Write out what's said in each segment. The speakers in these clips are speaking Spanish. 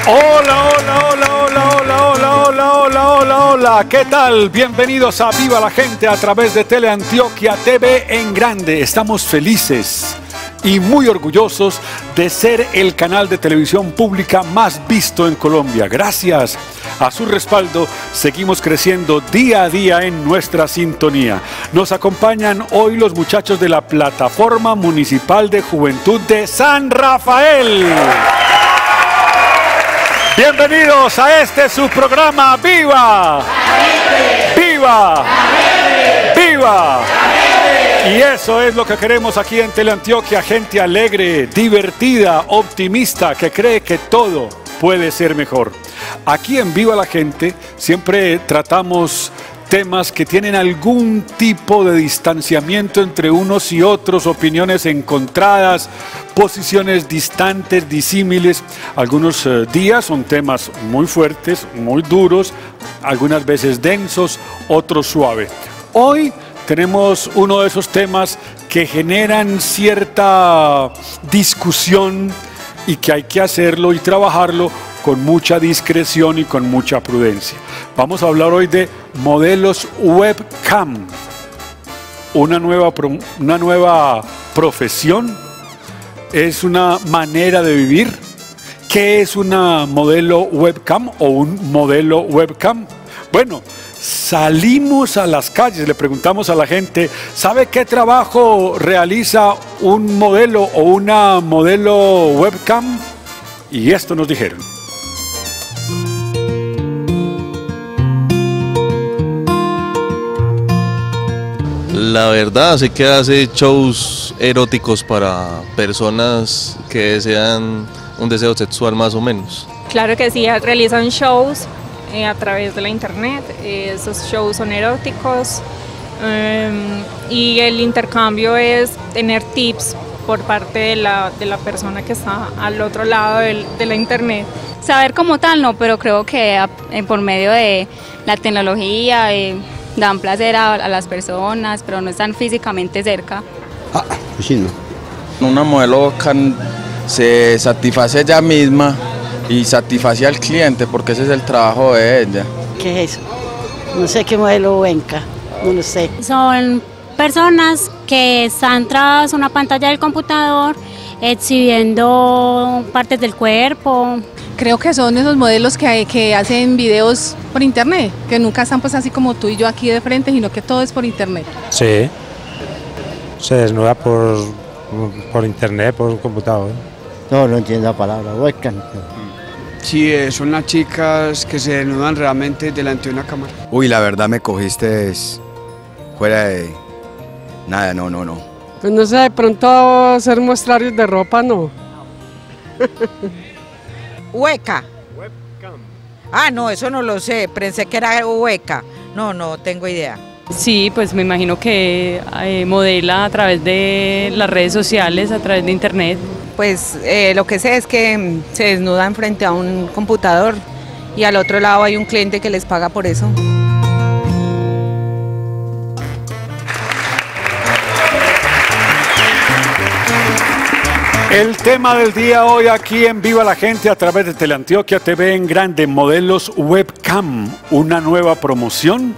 Hola, hola, hola, hola, hola, hola, hola, hola, hola, hola, ¿qué tal? Bienvenidos a Viva la Gente a través de Teleantioquia TV en grande. Estamos felices y muy orgullosos de ser el canal de televisión pública más visto en Colombia. Gracias a su respaldo, seguimos creciendo día a día en nuestra sintonía. Nos acompañan hoy los muchachos de la Plataforma Municipal de Juventud de San Rafael. Bienvenidos a este su programa ¡Viva! ¡Viva! ¡Viva! Y eso es lo que queremos aquí en Teleantioquia, gente alegre, divertida, optimista, que cree que todo puede ser mejor. Aquí en Viva la Gente siempre tratamos temas que tienen algún tipo de distanciamiento entre unos y otros, opiniones encontradas, posiciones distantes, disímiles. Algunos días son temas muy fuertes, muy duros, algunas veces densos, otros suaves. Hoy tenemos uno de esos temas que generan cierta discusión y que hay que hacerlo y trabajarlo con mucha discreción y con mucha prudencia. Vamos a hablar hoy de modelos webcam, una nueva profesión, es una manera de vivir. ¿Qué es una modelo webcam o un modelo webcam? Bueno, salimos a las calles, le preguntamos a la gente, ¿sabe qué trabajo realiza un modelo o una modelo webcam? Y esto nos dijeron. La verdad, sé que hace shows eróticos para personas que desean un deseo sexual más o menos. Claro que sí, realizan shows a través de la internet, esos shows son eróticos y el intercambio es tener tips por parte de la persona que está al otro lado de la internet. Saber como tal no, pero creo que por medio de la tecnología dan placer a las personas, pero no están físicamente cerca. Pues sí, no. Una modelo se satisface ella misma y satisface al cliente porque ese es el trabajo de ella. ¿Qué es eso? No sé qué modelo venga, no lo sé. Son personas que están tras una pantalla del computador exhibiendo partes del cuerpo. Creo que son esos modelos que hacen videos por internet, que nunca están pues así como tú y yo aquí de frente, sino que todo es por internet. Sí, se desnuda por internet, por un computador. No entiendo la palabra, webcam. Sí, son las chicas que se desnudan realmente delante de una cámara. Uy, la verdad me cogiste fuera de nada, no. Pues no sé, de pronto hacer muestrarios de ropa, no. Hueca. Webcam. Ah, no, eso no lo sé, pensé que era hueca. No tengo idea. Sí, pues me imagino que modela a través de las redes sociales, a través de internet. Pues lo que sé es que se desnudan frente a un computador y al otro lado hay un cliente que les paga por eso. El tema del día hoy aquí en Viva la Gente a través de Teleantioquia TV en grande, modelos webcam, una nueva promoción.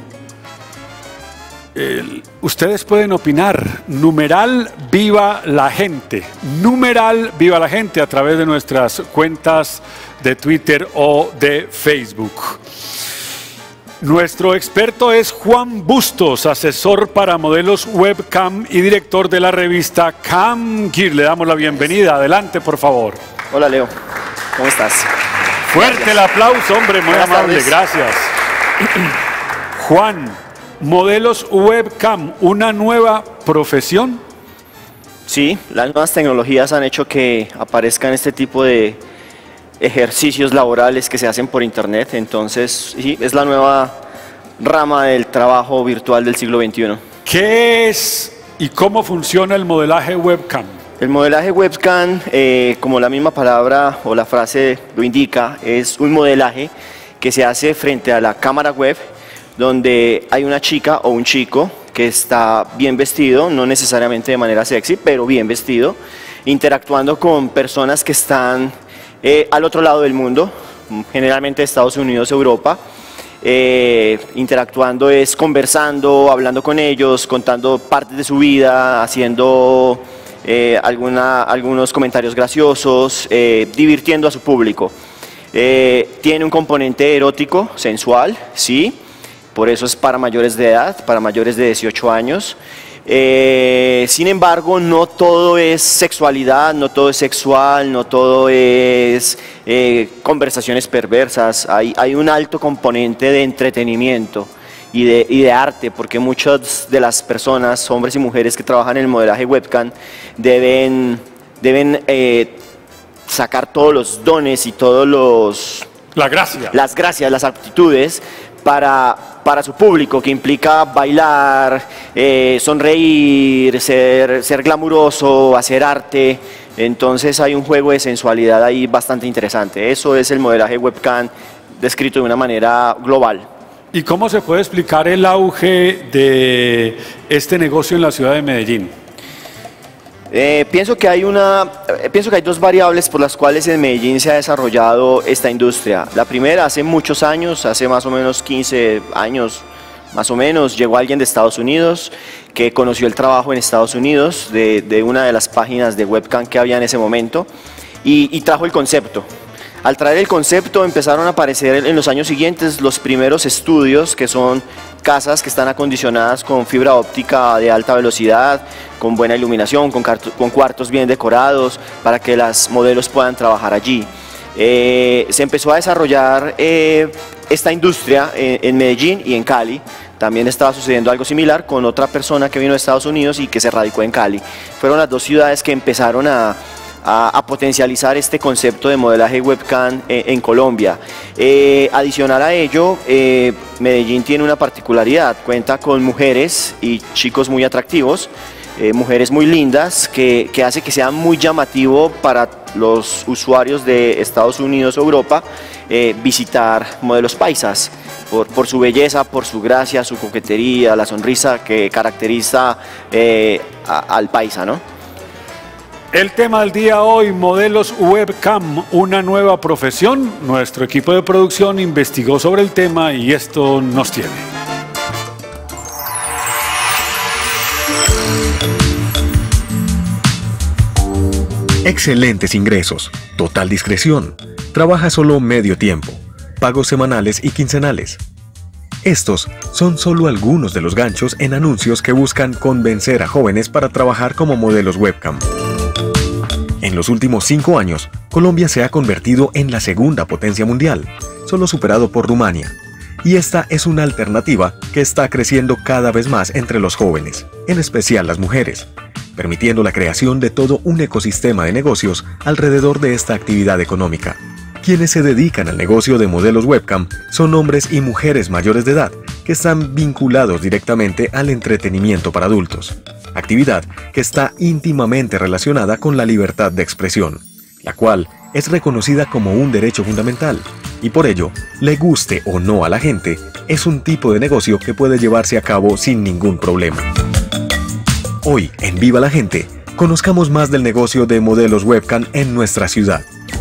Ustedes pueden opinar, numeral Viva la Gente, numeral Viva la Gente a través de nuestras cuentas de Twitter o de Facebook. Nuestro experto es Juan Bustos, asesor para modelos webcam y director de la revista Cam Gear. Le damos la bienvenida. Adelante, por favor. Hola, Leo. ¿Cómo estás? Fuerte gracias. El aplauso, hombre, muy Buenas amable. tardes. Gracias. Juan, modelos webcam, ¿una nueva profesión? Sí, las nuevas tecnologías han hecho que aparezcan este tipo de ejercicios laborales que se hacen por internet, entonces sí, es la nueva rama del trabajo virtual del siglo XXI. ¿Qué es y cómo funciona el modelaje webcam? El modelaje webcam, como la misma palabra o la frase lo indica, es un modelaje que se hace frente a la cámara web, donde hay una chica o un chico que está bien vestido, no necesariamente de manera sexy, pero bien vestido, interactuando con personas que están al otro lado del mundo, generalmente de Estados Unidos, Europa. Interactuando es conversando, hablando con ellos, contando partes de su vida, haciendo algunos comentarios graciosos, divirtiendo a su público. Tiene un componente erótico, sensual, sí, por eso es para mayores de edad, para mayores de 18 años. Sin embargo, no todo es sexualidad, no todo es sexual, no todo es conversaciones perversas. Hay un alto componente de entretenimiento y de arte, porque muchas de las personas, hombres y mujeres que trabajan en el modelaje webcam, deben sacar todos los dones y todos las gracias, las aptitudes para su público, que implica bailar, sonreír, ser glamuroso, hacer arte. Entonces hay un juego de sensualidad ahí bastante interesante. Eso es el modelaje webcam descrito de una manera global. ¿Y cómo se puede explicar el auge de este negocio en la ciudad de Medellín? Pienso que hay dos variables por las cuales en Medellín se ha desarrollado esta industria. La primera, hace muchos años, hace más o menos 15 años, más o menos, llegó alguien de Estados Unidos que conoció el trabajo en Estados Unidos de una de las páginas de webcam que había en ese momento y trajo el concepto. Al traer el concepto empezaron a aparecer en los años siguientes los primeros estudios, que son casas que están acondicionadas con fibra óptica de alta velocidad, con buena iluminación, con cuartos bien decorados, para que las modelos puedan trabajar allí. Se empezó a desarrollar esta industria en Medellín y en Cali. También estaba sucediendo algo similar con otra persona que vino de Estados Unidos y que se radicó en Cali. Fueron las dos ciudades que empezaron a potencializar este concepto de modelaje webcam en Colombia. Adicional a ello, Medellín tiene una particularidad, cuenta con mujeres y chicos muy atractivos, mujeres muy lindas, que hace que sea muy llamativo para los usuarios de Estados Unidos o Europa visitar modelos paisas, por su belleza, por su gracia, su coquetería, la sonrisa que caracteriza al paisa, ¿no? El tema del día hoy, modelos webcam, una nueva profesión. Nuestro equipo de producción investigó sobre el tema y esto nos tiene. Excelentes ingresos, total discreción, trabaja solo medio tiempo, pagos semanales y quincenales. Estos son solo algunos de los ganchos en anuncios que buscan convencer a jóvenes para trabajar como modelos webcam. En los últimos 5 años, Colombia se ha convertido en la segunda potencia mundial, solo superado por Rumania. Y esta es una alternativa que está creciendo cada vez más entre los jóvenes, en especial las mujeres, permitiendo la creación de todo un ecosistema de negocios alrededor de esta actividad económica. Quienes se dedican al negocio de modelos webcam son hombres y mujeres mayores de edad que están vinculados directamente al entretenimiento para adultos, actividad que está íntimamente relacionada con la libertad de expresión, la cual es reconocida como un derecho fundamental y por ello, le guste o no a la gente, es un tipo de negocio que puede llevarse a cabo sin ningún problema. Hoy, en Viva la Gente, conozcamos más del negocio de modelos webcam en nuestra ciudad.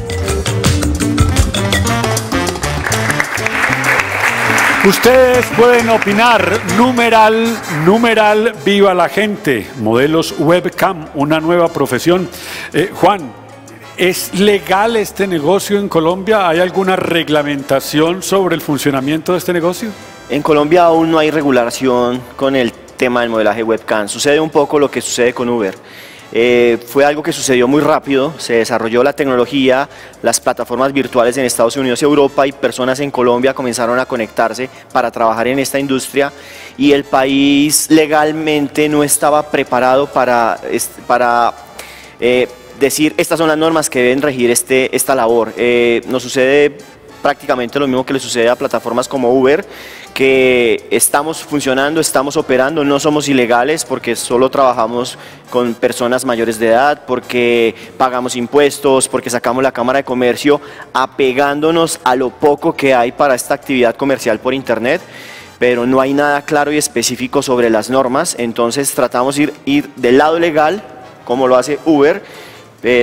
Ustedes pueden opinar, numeral Viva la Gente, modelos webcam, una nueva profesión. Juan, ¿es legal este negocio en Colombia? ¿Hay alguna reglamentación sobre el funcionamiento de este negocio? En Colombia aún no hay regulación con el tema del modelaje webcam. Sucede un poco lo que sucede con Uber. Fue algo que sucedió muy rápido, se desarrolló la tecnología, las plataformas virtuales en Estados Unidos y Europa y personas en Colombia comenzaron a conectarse para trabajar en esta industria y el país legalmente no estaba preparado para decir estas son las normas que deben regir esta labor. Nos sucede prácticamente lo mismo que le sucede a plataformas como Uber, que estamos funcionando, estamos operando, no somos ilegales porque solo trabajamos con personas mayores de edad, porque pagamos impuestos, porque sacamos la Cámara de Comercio, apegándonos a lo poco que hay para esta actividad comercial por internet, pero no hay nada claro y específico sobre las normas, entonces tratamos de ir del lado legal, como lo hace Uber, pero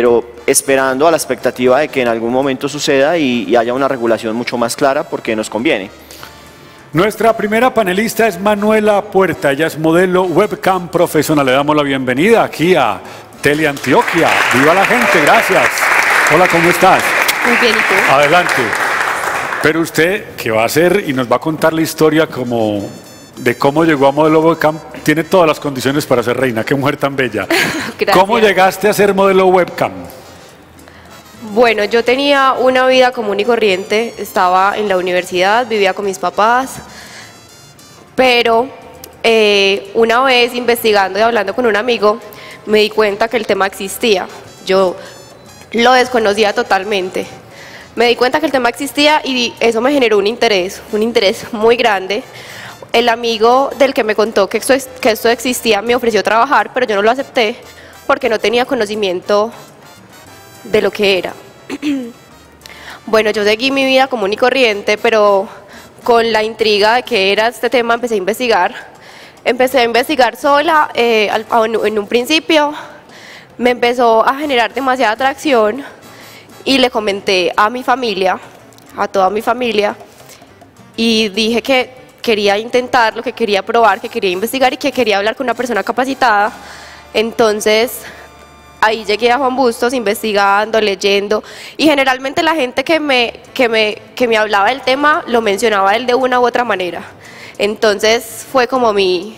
esperando a la expectativa de que en algún momento suceda y haya una regulación mucho más clara porque nos conviene. Nuestra primera panelista es Manuela Puerta, ella es modelo webcam profesional. Le damos la bienvenida aquí a Teleantioquia. ¡Viva la gente! Gracias. Hola, ¿cómo estás? Muy bien, ¿y tú? Adelante. Pero usted, ¿qué va a hacer? Y nos va a contar la historia como de cómo llegó a modelo webcam. Tiene todas las condiciones para ser reina. ¡Qué mujer tan bella! ¿Cómo llegaste a ser modelo webcam? Bueno, yo tenía una vida común y corriente, estaba en la universidad, vivía con mis papás, pero una vez investigando y hablando con un amigo, me di cuenta que el tema existía. Yo lo desconocía totalmente. Me di cuenta que el tema existía y eso me generó un interés muy grande. El amigo del que me contó que esto existía me ofreció trabajar, pero yo no lo acepté porque no tenía conocimiento de lo que era. Bueno, yo seguí mi vida común y corriente, pero con la intriga de qué era este tema empecé a investigar. Empecé a investigar sola, en un principio me empezó a generar demasiada atracción y le comenté a mi familia, a toda mi familia, y dije que quería intentarlo, que quería probar, que quería investigar y que quería hablar con una persona capacitada. Entonces ahí llegué a Juan Bustos investigando, leyendo, y generalmente la gente que me hablaba del tema lo mencionaba él de una u otra manera. Entonces fue como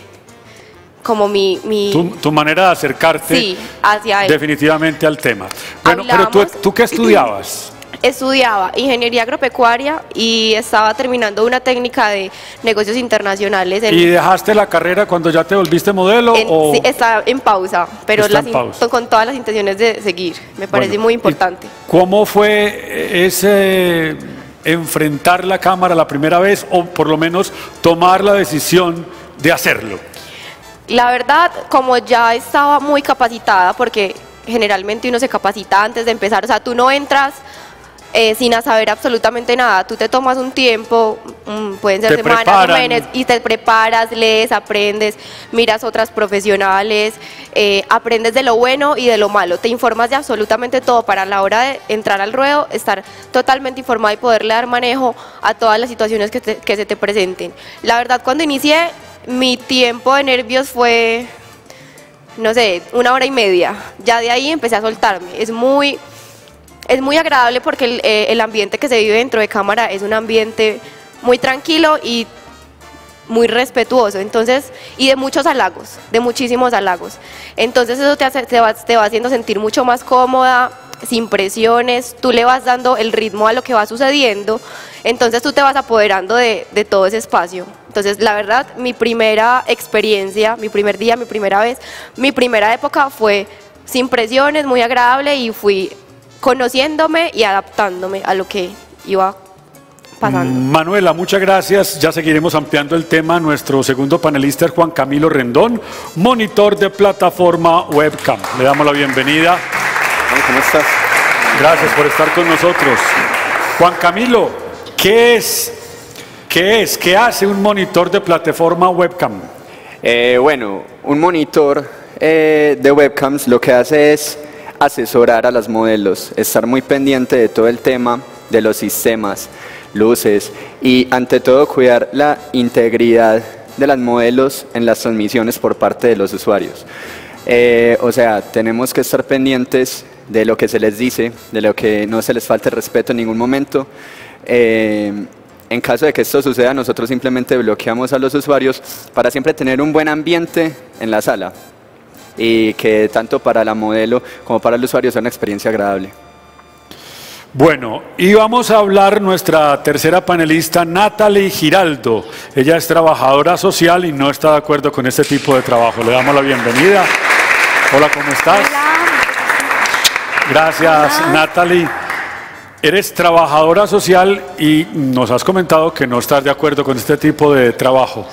tu manera de acercarte, sí, hacia él. Definitivamente al tema. Bueno, pero ¿tú qué estudiabas? Estudiaba ingeniería agropecuaria y estaba terminando una técnica de negocios internacionales. ¿Y dejaste la carrera cuando ya te volviste modelo? Sí, está en pausa, pero con todas las intenciones de seguir. Me parece muy importante. ¿Cómo fue ese enfrentar la cámara la primera vez o por lo menos tomar la decisión de hacerlo? La verdad, como ya estaba muy capacitada, porque generalmente uno se capacita antes de empezar, o sea, tú no entras sin saber absolutamente nada, tú te tomas un tiempo, pueden ser semanas o meses, y te preparas, lees, aprendes, miras otras profesionales, aprendes de lo bueno y de lo malo, te informas de absolutamente todo para a la hora de entrar al ruedo, estar totalmente informado y poderle dar manejo a todas las situaciones que se te presenten. La verdad, cuando inicié, mi tiempo de nervios fue, no sé, 1 hora y media, ya de ahí empecé a soltarme. Es muy agradable porque el ambiente que se vive dentro de cámara es un ambiente muy tranquilo y muy respetuoso, entonces, y de muchos halagos, de muchísimos halagos. Entonces eso te va haciendo sentir mucho más cómoda, sin presiones, tú le vas dando el ritmo a lo que va sucediendo, entonces tú te vas apoderando de todo ese espacio. Entonces, la verdad, mi primera experiencia, mi primer día, mi primera vez, mi primera época fue sin presiones, muy agradable, y fui conociéndome y adaptándome a lo que iba pasando. Manuela, muchas gracias. Ya seguiremos ampliando el tema. Nuestro segundo panelista es Juan Camilo Rendón, monitor de plataforma webcam. Le damos la bienvenida. ¿Cómo estás? Gracias por estar con nosotros. Juan Camilo, ¿qué hace un monitor de plataforma webcam? Bueno, un monitor de webcams lo que hace es asesorar a las modelos, estar muy pendiente de todo el tema de los sistemas, luces y ante todo cuidar la integridad de las modelos en las transmisiones por parte de los usuarios. O sea, tenemos que estar pendientes de lo que se les dice, de lo que no se les falte respeto en ningún momento. En caso de que esto suceda, nosotros simplemente bloqueamos a los usuarios para siempre tener un buen ambiente en la sala y que tanto para la modelo como para el usuario sea una experiencia agradable. Bueno, y vamos a hablar nuestra tercera panelista, Natalie Giraldo. Ella es trabajadora social y no está de acuerdo con este tipo de trabajo. Le damos la bienvenida. Hola, ¿cómo estás? Hola. Gracias, Hola. Natalie. Eres trabajadora social y nos has comentado que no estás de acuerdo con este tipo de trabajo.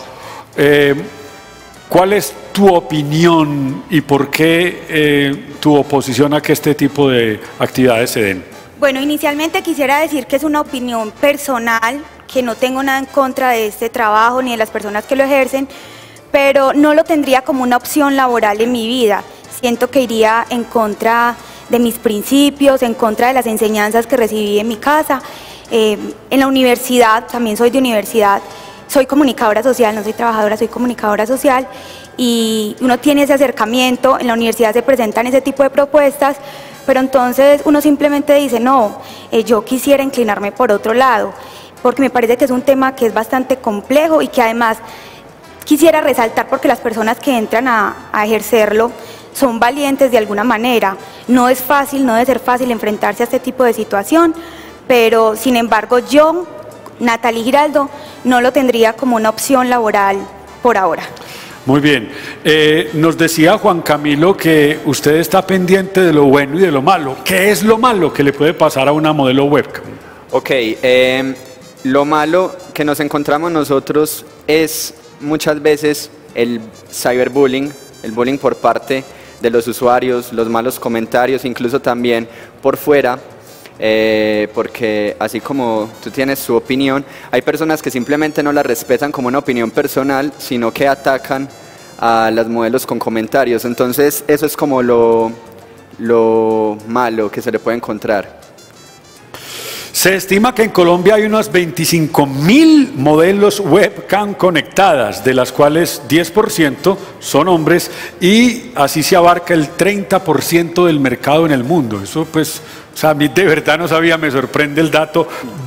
¿Cuál es tu opinión y por qué tu oposición a que este tipo de actividades se den? Bueno, inicialmente quisiera decir que es una opinión personal, que no tengo nada en contra de este trabajo ni de las personas que lo ejercen, pero no lo tendría como una opción laboral en mi vida. Siento que iría en contra de mis principios, en contra de las enseñanzas que recibí en mi casa. En la universidad, también soy de universidad, soy comunicadora social, no soy trabajadora, soy comunicadora social, y uno tiene ese acercamiento, en la universidad se presentan ese tipo de propuestas, pero entonces uno simplemente dice, no, yo quisiera inclinarme por otro lado, porque me parece que es un tema que es bastante complejo y que además quisiera resaltar porque las personas que entran a ejercerlo son valientes de alguna manera. No es fácil, no debe ser fácil enfrentarse a este tipo de situación, pero sin embargo yo, Natalie Giraldo, no lo tendría como una opción laboral por ahora. Muy bien. Nos decía Juan Camilo que usted está pendiente de lo bueno y de lo malo. ¿Qué es lo malo que le puede pasar a una modelo webcam? Ok, lo malo que nos encontramos nosotros es muchas veces el cyberbullying, el bullying por parte de los usuarios, los malos comentarios, incluso también por fuera, porque así como tú tienes su opinión, hay personas que simplemente no la respetan como una opinión personal, sino que atacan a las modelos con comentarios. Entonces eso es como lo malo que se le puede encontrar. Se estima que en Colombia hay unas 25.000 modelos webcam conectadas, de las cuales 10% son hombres, y así se abarca el 30% del mercado en el mundo. Eso pues, o sea, a mí de verdad no sabía, me sorprende el dato,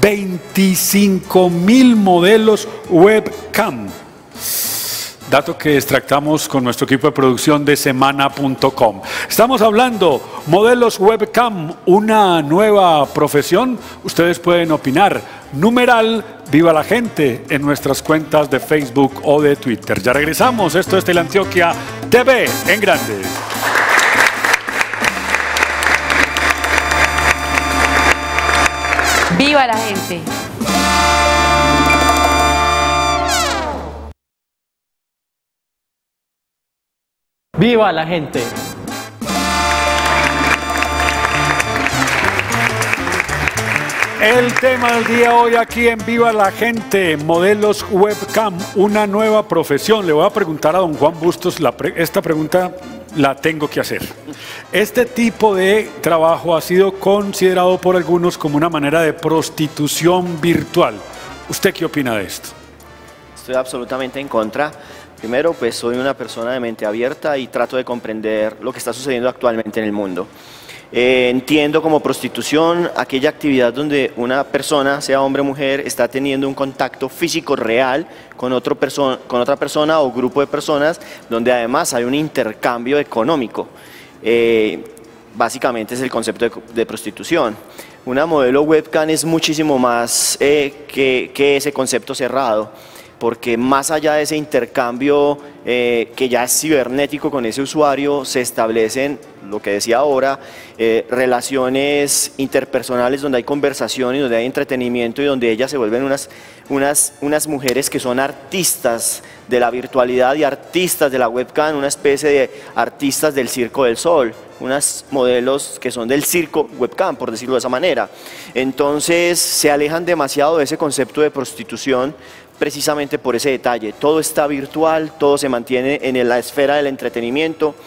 25.000 modelos webcam. Dato que extractamos con nuestro equipo de producción de semana.com. Estamos hablando modelos webcam, una nueva profesión. Ustedes pueden opinar. Numeral Viva la Gente en nuestras cuentas de Facebook o de Twitter. Ya regresamos. Esto es Teleantioquia TV en grande. Viva la gente. ¡Viva la gente! El tema del día hoy aquí en Viva la Gente, modelos webcam, una nueva profesión. Le voy a preguntar a don Juan Bustos, esta pregunta la tengo que hacer. Este tipo de trabajo ha sido considerado por algunos como una manera de prostitución virtual. ¿Usted qué opina de esto? Estoy absolutamente en contra. Primero, pues soy una persona de mente abierta y trato de comprender lo que está sucediendo actualmente en el mundo. Entiendo como prostitución aquella actividad donde una persona, sea hombre o mujer, está teniendo un contacto físico real con otra persona o grupo de personas, donde además hay un intercambio económico. Básicamente es el concepto de prostitución. Una modelo webcam es muchísimo más que ese concepto cerrado, porque más allá de ese intercambio que ya es cibernético con ese usuario, se establecen, lo que decía ahora, relaciones interpersonales donde hay conversación y donde hay entretenimiento y donde ellas se vuelven unas mujeres que son artistas de la virtualidad y artistas de la webcam, una especie de artistas del Circo del Sol, unas modelos que son del circo webcam, por decirlo de esa manera. Entonces se alejan demasiado de ese concepto de prostitución, precisamente por ese detalle. Todo está virtual, todo se mantiene en la esfera del entretenimiento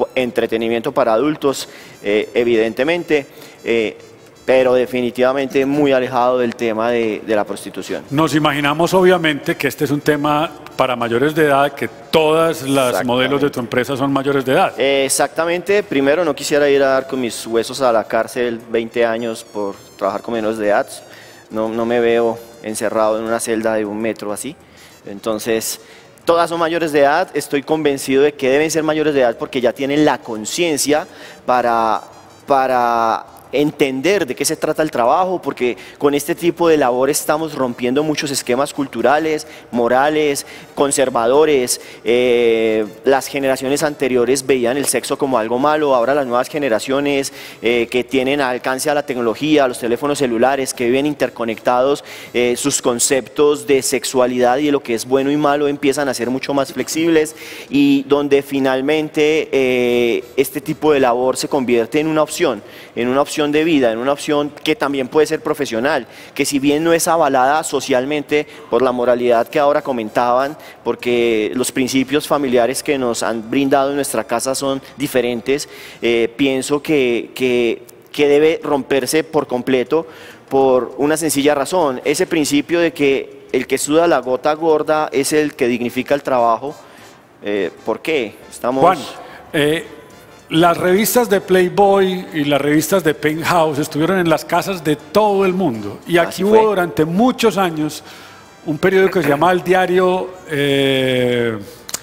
para adultos, evidentemente, pero definitivamente muy alejado del tema de la prostitución. Nos imaginamos obviamente que este es un tema para mayores de edad, que todas las modelos de tu empresa son mayores de edad. Exactamente. Primero, no quisiera ir a dar con mis huesos a la cárcel 20 años por trabajar con menores de edad. No me veo encerrado en una celda de 1 metro así. Entonces, todas son mayores de edad. Estoy convencido de que deben ser mayores de edad porque ya tienen la conciencia para entender de qué se trata el trabajo, porque con este tipo de labor estamos rompiendo muchos esquemas culturales, morales, conservadores. Las generaciones anteriores veían el sexo como algo malo, ahora las nuevas generaciones que tienen alcance a la tecnología, a los teléfonos celulares, que viven interconectados, sus conceptos de sexualidad y de lo que es bueno y malo empiezan a ser mucho más flexibles, y donde finalmente este tipo de labor se convierte en una opción opción de vida, en una opción que también puede ser profesional, que si bien no es avalada socialmente por la moralidad que ahora comentaban, porque los principios familiares que nos han brindado en nuestra casa son diferentes, pienso que debe romperse por completo por una sencilla razón, ese principio de que el que suda la gota gorda es el que dignifica el trabajo. ¿Por qué? Juan, las revistas de Playboy y las revistas de Penthouse estuvieron en las casas de todo el mundo y aquí hubo durante muchos años un periódico que se llamaba El Diario de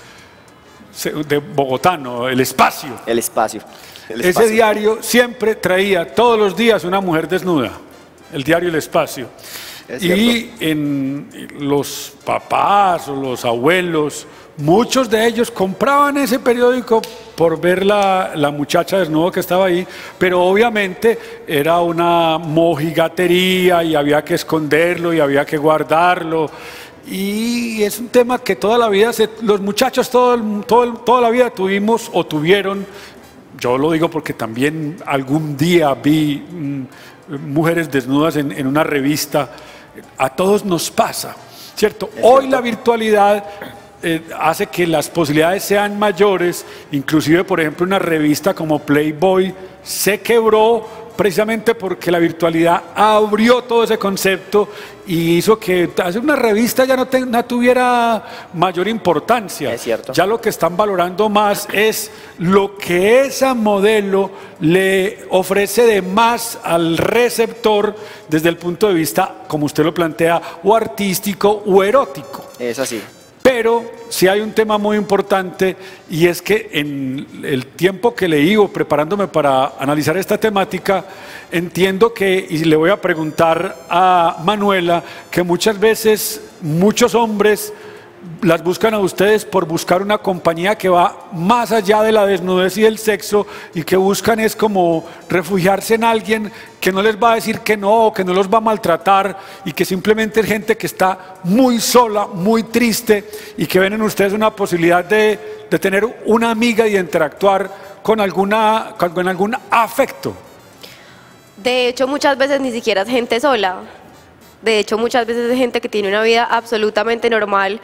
Bogotano, El Espacio. El Espacio. Ese diario siempre traía todos los días una mujer desnuda, el diario El Espacio. Y en los papás o los abuelos, muchos de ellos compraban ese periódico por ver la muchacha desnuda que estaba ahí, pero obviamente era una mojigatería y había que esconderlo y había que guardarlo. Y es un tema que toda la vida, los muchachos toda la vida tuvimos o tuvieron. Yo lo digo porque también algún día vi mujeres desnudas en una revista. A todos nos pasa, ¿cierto? Hoy la virtualidad hace que las posibilidades sean mayores, inclusive por ejemplo una revista como Playboy se quebró precisamente porque la virtualidad abrió todo ese concepto y hizo que hacer una revista ya no tuviera mayor importancia. Es cierto. Ya lo que están valorando más es lo que esa modelo le ofrece de más al receptor desde el punto de vista, como usted lo plantea, o artístico o erótico. Es así. Pero sí hay un tema muy importante y es que en el tiempo que leí o preparándome para analizar esta temática, entiendo que, y le voy a preguntar a Manuela, que muchas veces muchos hombres las buscan a ustedes por buscar una compañía que va más allá de la desnudez y del sexo y que buscan es como refugiarse en alguien que no les va a decir que no, que no los va a maltratar y que simplemente es gente que está muy sola, muy triste y que ven en ustedes una posibilidad de tener una amiga y de interactuar con algún afecto. De hecho, muchas veces ni siquiera es gente sola. De hecho, muchas veces es gente que tiene una vida absolutamente normal,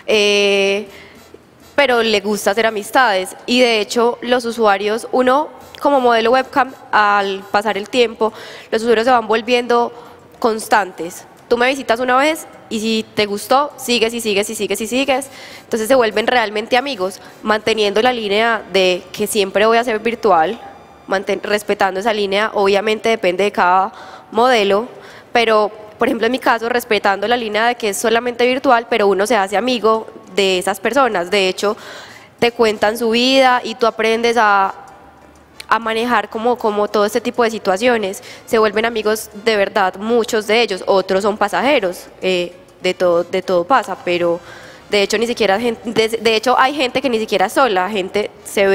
pero le gusta hacer amistades. Y de hecho, los usuarios, uno como modelo webcam, al pasar el tiempo, los usuarios se van volviendo constantes. Tú me visitas una vez y si te gustó, sigues y sigues y sigues y sigues. Entonces se vuelven realmente amigos, manteniendo la línea de que siempre voy a ser virtual, respetando esa línea. Obviamente depende de cada modelo, pero por ejemplo en mi caso respetando la línea de que es solamente virtual, pero uno se hace amigo de esas personas. De hecho te cuentan su vida y tú aprendes a manejar como todo este tipo de situaciones. Se vuelven amigos de verdad, muchos de ellos. Otros son pasajeros, de todo pasa, pero de hecho ni siquiera de hecho hay gente que ni siquiera es sola, gente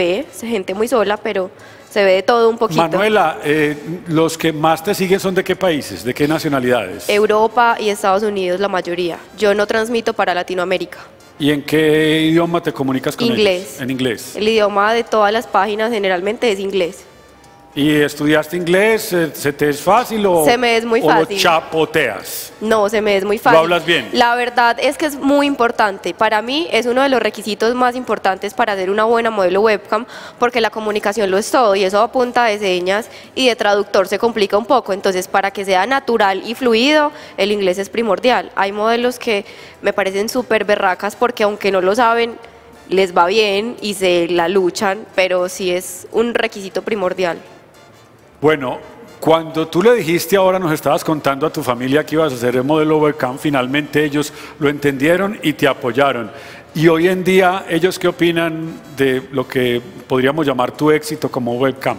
muy sola, pero se ve de todo un poquito. Manuela, los que más te siguen son de qué países, de qué nacionalidades. Europa y Estados Unidos la mayoría. Yo no transmito para Latinoamérica. ¿Y en qué idioma te comunicas con Inglés. ellos? En inglés. El idioma de todas las páginas generalmente es inglés. ¿Y estudiaste inglés? ¿Se te es fácil o, se me es muy fácil. O lo chapoteas? No, se me es muy fácil. ¿Lo hablas bien? La verdad es que es muy importante. Para mí es uno de los requisitos más importantes para ser una buena modelo webcam, porque la comunicación lo es todo y eso a punta de señas y de traductor se complica un poco. Entonces, para que sea natural y fluido, el inglés es primordial. Hay modelos que me parecen súper berracas porque aunque no lo saben, les va bien y se la luchan, pero sí es un requisito primordial. Bueno, cuando tú le dijiste ahora, nos estabas contando a tu familia que ibas a ser el modelo webcam, finalmente ellos lo entendieron y te apoyaron. Y hoy en día, ¿ellos qué opinan de lo que podríamos llamar tu éxito como webcam?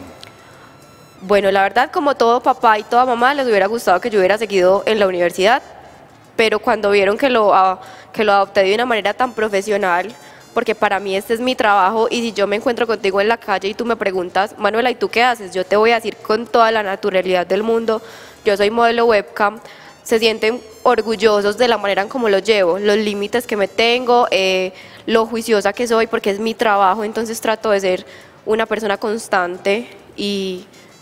Bueno, la verdad, como todo papá y toda mamá, les hubiera gustado que yo hubiera seguido en la universidad, pero cuando vieron que lo adopté de una manera tan profesional, porque para mí este es mi trabajo y si yo me encuentro contigo en la calle y tú me preguntas, Manuela, ¿y tú qué haces? Yo te voy a decir con toda la naturalidad del mundo, yo soy modelo webcam. Se sienten orgullosos de la manera en cómo lo llevo, los límites que me tengo, lo juiciosa que soy porque es mi trabajo, entonces trato de ser una persona constante y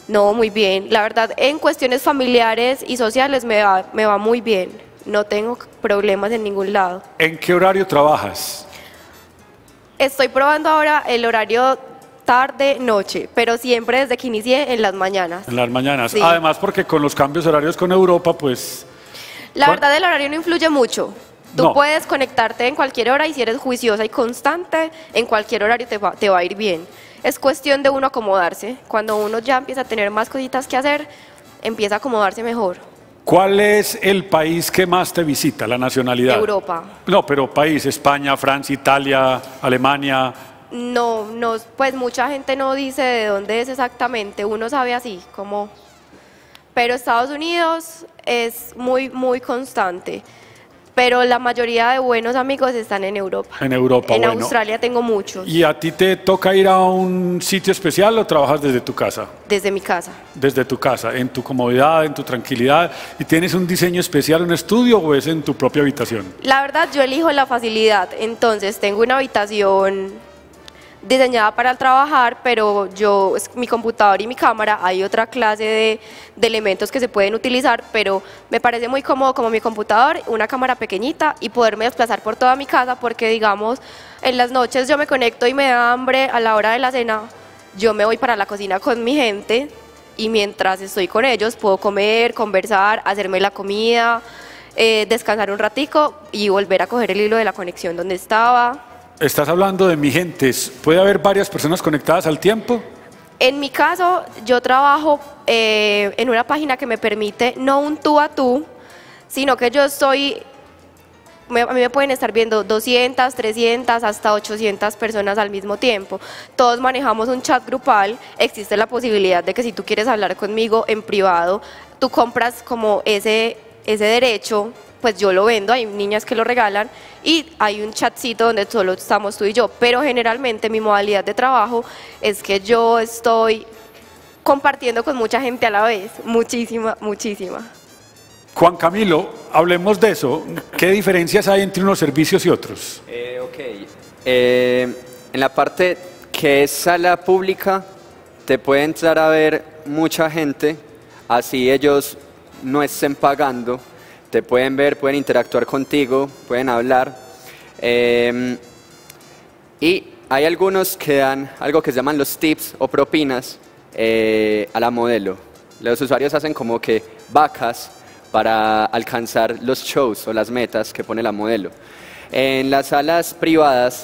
No, muy bien. La verdad, en cuestiones familiares y sociales me va muy bien. No tengo problemas en ningún lado. ¿En qué horario trabajas? Estoy probando ahora el horario tarde-noche, pero siempre desde que inicié en las mañanas. En las mañanas. Sí. Además, porque con los cambios horarios con Europa, pues... La verdad, el horario no influye mucho. Tú No. puedes conectarte en cualquier hora y si eres juiciosa y constante, en cualquier horario te va a ir bien. Es cuestión de uno acomodarse. Cuando uno ya empieza a tener más cositas que hacer, empieza a acomodarse mejor. ¿Cuál es el país que más te visita, la nacionalidad? Europa. No, pero país, España, Francia, Italia, Alemania. No, pues mucha gente no dice de dónde es exactamente, uno sabe así, como... Pero Estados Unidos es muy constante, pero la mayoría de buenos amigos están en Europa. En Europa, En bueno. Australia tengo muchos, ¿Y a ti te toca ir a un sitio especial o trabajas desde tu casa? desde mi casa. Desde tu casa, en tu comodidad, en tu tranquilidad. ¿Y tienes un diseño especial, un estudio o es en tu propia habitación? La verdad, yo elijo la facilidad, entonces tengo una habitación diseñada para trabajar, pero mi computador y mi cámara, hay otra clase de elementos que se pueden utilizar, pero me parece muy cómodo como mi computador, una cámara pequeñita y poderme desplazar por toda mi casa, porque digamos, en las noches yo me conecto y me da hambre a la hora de la cena, yo me voy para la cocina con mi gente y mientras estoy con ellos puedo comer, conversar, hacerme la comida, descansar un ratico y volver a coger el hilo de la conexión donde estaba. Estás hablando de mi gentes. ¿Puede haber varias personas conectadas al tiempo? En mi caso, yo trabajo en una página que me permite no un tú a tú, sino que yo a mí me pueden estar viendo 200, 300, hasta 800 personas al mismo tiempo. Todos manejamos un chat grupal, existe la posibilidad de que si tú quieres hablar conmigo en privado, tú compras como ese derecho, pues yo lo vendo, hay niñas que lo regalan y hay un chatcito donde solo estamos tú y yo, pero generalmente mi modalidad de trabajo es que yo estoy compartiendo con mucha gente a la vez, muchísima. Juan Camilo, hablemos de eso. ¿Qué diferencias hay entre unos servicios y otros? En la parte que es sala pública, te puede entrar a ver mucha gente, así ellos no estén pagando. Te pueden ver, pueden interactuar contigo, pueden hablar. Y hay algunos que dan algo que se llaman los tips o propinas a la modelo. Los usuarios hacen como que vacas para alcanzar los shows o las metas que pone la modelo. En las salas privadas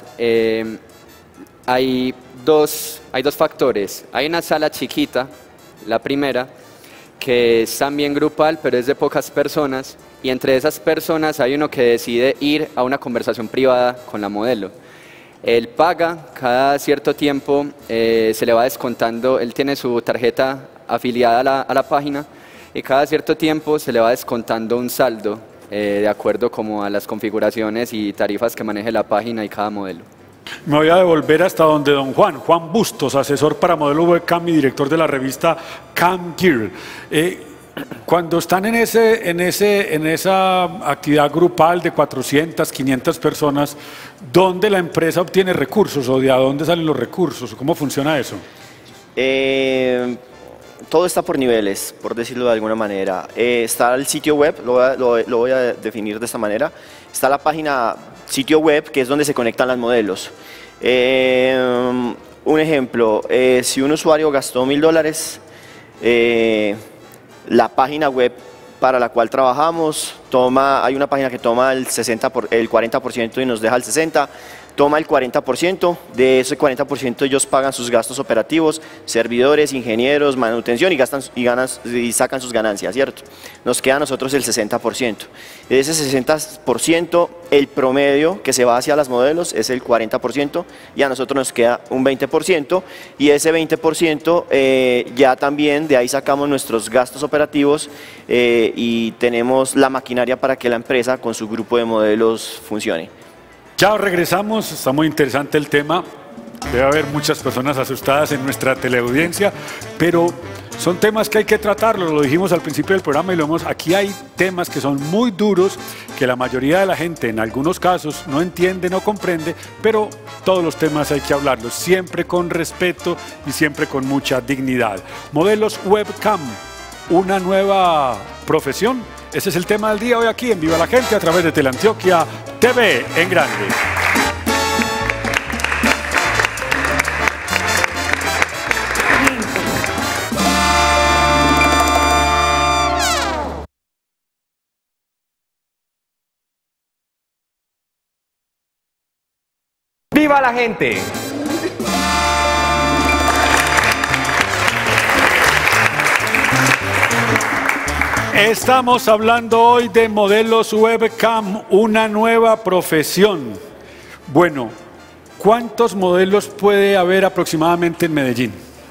hay dos factores. Hay una sala chiquita, la primera, que es también grupal, pero es de pocas personas, y entre esas personas hay uno que decide ir a una conversación privada con la modelo. Él paga, cada cierto tiempo se le va descontando, él tiene su tarjeta afiliada a la página, y cada cierto tiempo se le va descontando un saldo, de acuerdo como a las configuraciones y tarifas que maneje la página y cada modelo. Me voy a devolver hasta donde don Juan Bustos, asesor para modelo webcam y director de la revista Cam Gear. Cuando están en esa actividad grupal de 400, 500 personas, ¿dónde la empresa obtiene recursos o de a dónde salen los recursos? ¿Cómo funciona eso? Todo está por niveles, por decirlo de alguna manera. Está el sitio web, lo voy a definir de esta manera. Está la página sitio web, que es donde se conectan las modelos. Un ejemplo, si un usuario gastó $1000, la página web para la cual trabajamos hay una página que toma el 40% y nos deja el 60%. Toma el 40%, de ese 40% ellos pagan sus gastos operativos, servidores, ingenieros, manutención y sacan sus ganancias, ¿cierto? Nos queda a nosotros el 60%. De ese 60%, el promedio que se va hacia las modelos es el 40% y a nosotros nos queda un 20%, y ese 20% ya también de ahí sacamos nuestros gastos operativos y tenemos la maquinaria para que la empresa con su grupo de modelos funcione. Ya regresamos, está muy interesante el tema, debe haber muchas personas asustadas en nuestra teleaudiencia, pero son temas que hay que tratarlos, lo dijimos al principio del programa y lo hemos, aquí hay temas que son muy duros, que la mayoría de la gente en algunos casos no entiende, no comprende, pero todos los temas hay que hablarlos, siempre con respeto y siempre con mucha dignidad. Modelos webcam, una nueva profesión, ese es el tema del día hoy aquí en Viva la Gente a través de Teleantioquia TV en grande. ¡Viva la gente! Estamos hablando hoy de modelos webcam, una nueva profesión. Bueno, ¿cuántos modelos puede haber aproximadamente en Medellín?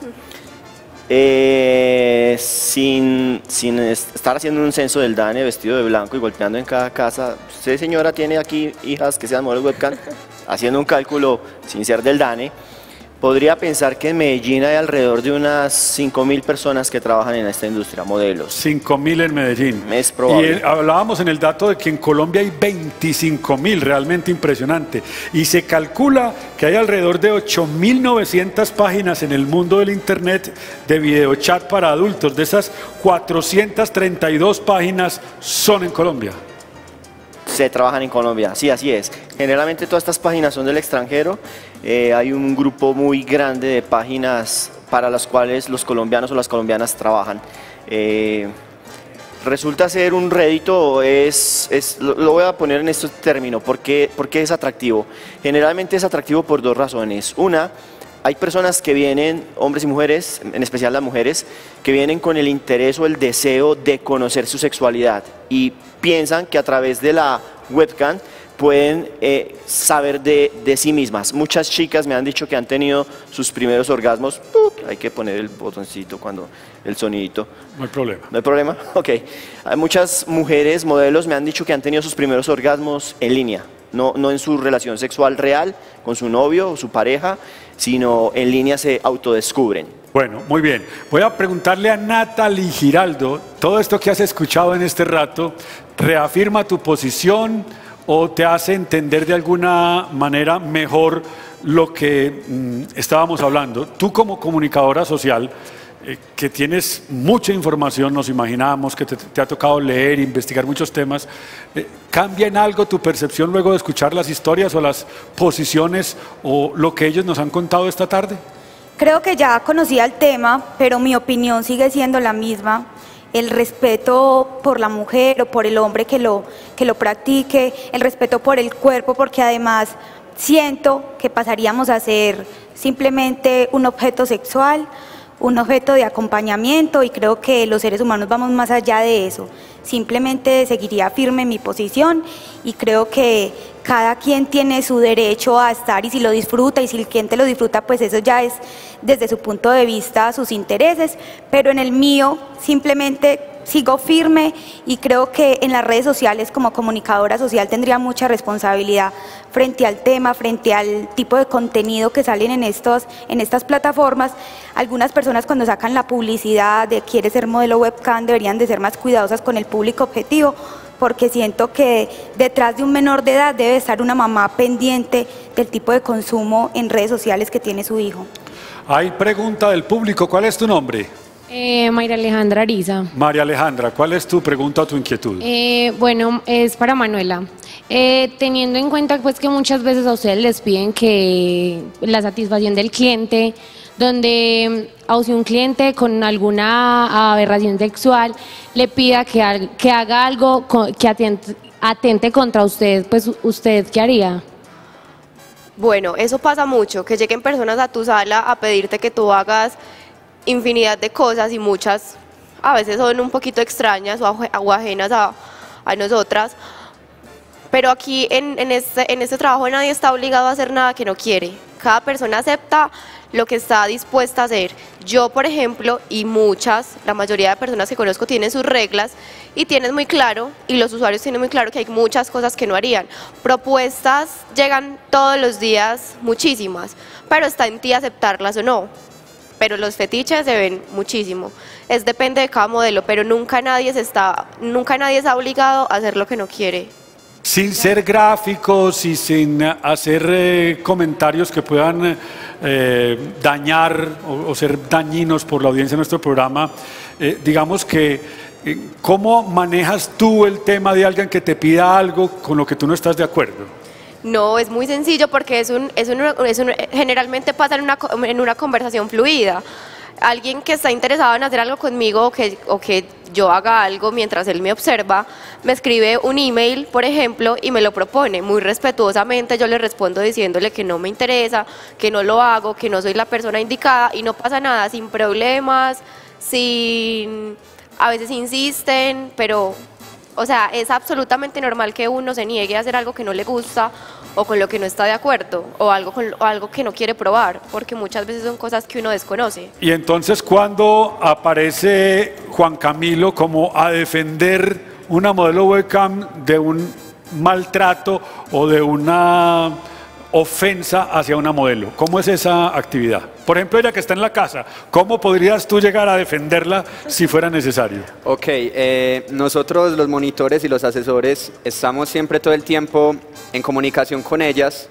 Sin estar haciendo un censo del DANE vestido de blanco y golpeando en cada casa, ¿usted, señora, tiene aquí hijas que sean modelos webcam? Haciendo un cálculo sin ser del DANE, podría pensar que en Medellín hay alrededor de unas 5.000 personas que trabajan en esta industria, modelos. 5.000 en Medellín. Es probable. Y hablábamos en el dato de que en Colombia hay 25.000, realmente impresionante. Y se calcula que hay alrededor de 8.900 páginas en el mundo del Internet de videochat para adultos. De esas 432 páginas son en Colombia. Se trabajan en Colombia, sí, así es. Generalmente todas estas páginas son del extranjero. Hay un grupo muy grande de páginas para las cuales los colombianos o las colombianas trabajan. Resulta ser un rédito, lo voy a poner en este término, ¿por qué es atractivo? Generalmente es atractivo por dos razones. Una, hay personas que vienen, hombres y mujeres, en especial las mujeres, que vienen con el interés o el deseo de conocer su sexualidad y piensan que a través de la webcam pueden saber de sí mismas. Muchas chicas me han dicho que han tenido sus primeros orgasmos. Hay que poner el botoncito cuando el sonidito. No hay problema. ¿No hay problema? Ok. Muchas mujeres, modelos, me han dicho que han tenido sus primeros orgasmos en línea. No en su relación sexual real, con su novio o su pareja, sino en línea se autodescubren. Bueno, muy bien. Voy a preguntarle a Natalie Giraldo, todo esto que has escuchado en este rato, ¿reafirma tu posición o te hace entender de alguna manera mejor lo que estábamos hablando? Tú como comunicadora social, que tienes mucha información, nos imaginamos que te ha tocado leer, investigar muchos temas, ¿cambia en algo tu percepción luego de escuchar las historias o las posiciones o lo que ellos nos han contado esta tarde? Creo que ya conocía el tema, pero mi opinión sigue siendo la misma. El respeto por la mujer o por el hombre que lo practique, el respeto por el cuerpo, porque además siento que pasaríamos a ser simplemente un objeto sexual, un objeto de acompañamiento, y creo que los seres humanos vamos más allá de eso. Simplemente seguiría firme en mi posición y creo que cada quien tiene su derecho a estar, y si lo disfruta y si el cliente lo disfruta, pues eso ya es desde su punto de vista, sus intereses, pero en el mío simplemente sigo firme y creo que en las redes sociales como comunicadora social tendría mucha responsabilidad frente al tema, frente al tipo de contenido que salen en estas plataformas. Algunas personas cuando sacan la publicidad de quiere ser modelo webcam deberían de ser más cuidadosas con el público objetivo, porque siento que detrás de un menor de edad debe estar una mamá pendiente del tipo de consumo en redes sociales que tiene su hijo. Hay pregunta del público, ¿cuál es tu nombre? María Alejandra Ariza. María Alejandra, ¿cuál es tu pregunta o tu inquietud? Bueno, es para Manuela. Teniendo en cuenta pues que muchas veces a ustedes les piden que la satisfacción del cliente, donde a un cliente con alguna aberración sexual le pida que haga algo que atente contra usted, pues usted, ¿qué haría? Bueno, eso pasa mucho, que lleguen personas a tu sala a pedirte que tú hagas infinidad de cosas y muchas a veces son un poquito extrañas o ajenas a nosotras, pero aquí en este trabajo nadie está obligado a hacer nada que no quiere. Cada persona acepta lo que está dispuesta a hacer. Yo, por ejemplo, y la mayoría de personas que conozco tienen sus reglas y tienen muy claro, y los usuarios tienen muy claro que hay muchas cosas que no harían. Propuestas llegan todos los días, muchísimas, pero está en ti aceptarlas o no. pero los fetiches se ven muchísimo. Depende de cada modelo, pero nunca nadie está obligado a hacer lo que no quiere. Sin ser gráficos y sin hacer comentarios que puedan dañar o ser dañinos por la audiencia de nuestro programa, digamos que ¿cómo manejas tú el tema de alguien que te pida algo con lo que tú no estás de acuerdo? No, es muy sencillo porque generalmente pasa en una conversación fluida. Alguien que está interesado en hacer algo conmigo o que yo haga algo mientras él me observa, me escribe un email, por ejemplo, y me lo propone muy respetuosamente. Yo le respondo diciéndole que no me interesa, que no lo hago, que no soy la persona indicada y no pasa nada, sin problemas, a veces insisten, pero, o sea, es absolutamente normal que uno se niegue a hacer algo que no le gusta o con lo que no está de acuerdo, o algo que no quiere probar, porque muchas veces son cosas que uno desconoce. Y entonces, cuando aparece Juan Camilo como a defender una modelo webcam de un maltrato o de una ofensa hacia una modelo, ¿cómo es esa actividad? Por ejemplo, ella que está en la casa, ¿cómo podrías tú llegar a defenderla si fuera necesario? Ok, nosotros los monitores y los asesores estamos siempre todo el tiempo en comunicación con ellas